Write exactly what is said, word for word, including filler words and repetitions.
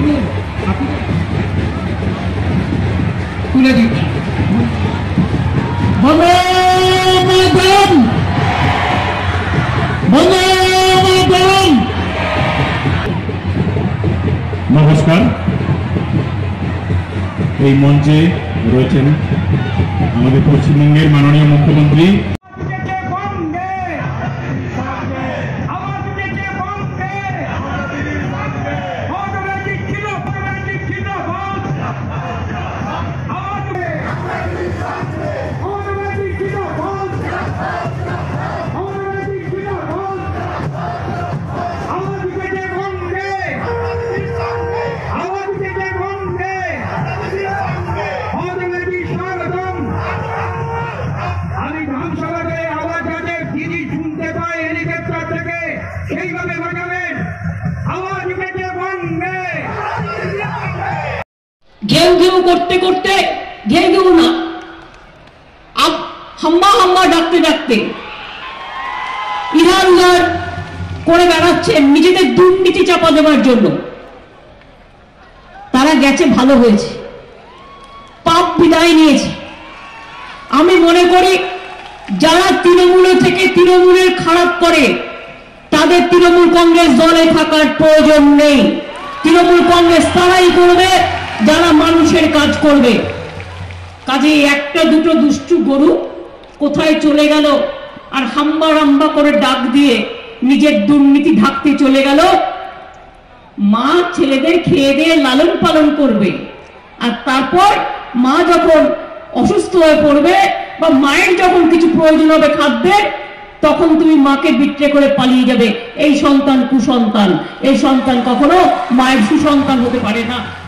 তুলে দিচ্ছি। বন্দে মাতরম, বন্দে মাতরম। নমস্কার। এই মঞ্চে রয়েছেন আমাদের পশ্চিমবঙ্গের মাননীয় মুখ্যমন্ত্রী। ঘেউ ঘেউ করতে করতে ঘেউ ঘেউ না হাম্বা হাম্বা ডাকতে ডাকতে ইধার উধার করে বেড়াচ্ছেন নিজেদের দুর্নীতি চাপা দেওয়ার জন্য। তারা গেছে, ভালো হয়েছে, পাপ বিদায় নিয়েছে। আমি মনে করি যারা তৃণমূল থেকে তৃণমূলের খারাপ করে তাদের তৃণমূল কংগ্রেস দলে থাকার প্রয়োজন নেই। তৃণমূল কংগ্রেস তারাই করবে যারা মানুষের কাজ করবে। কাজে একটা দুটো দুষ্টু গরু কোথায় চলে গেল আর হাম্বা রাম্বা করে ডাক দিয়ে নিজের দুর্নীতি ঢাকতে চলে গেল। মা ছেলেদের খেয়ে দিয়ে লালন পালন করবে, আর তারপর মা যখন অসুস্থ হয়ে পড়বে বা মায়ের যখন কিছু প্রয়োজন হবে খাদ্যের, তখন তুমি মাকে বিট্রে করে পালিয়ে যাবে। এই সন্তান কুসন্তান, এই সন্তান কখনো মায়ের সুসন্তান হতে পারে না।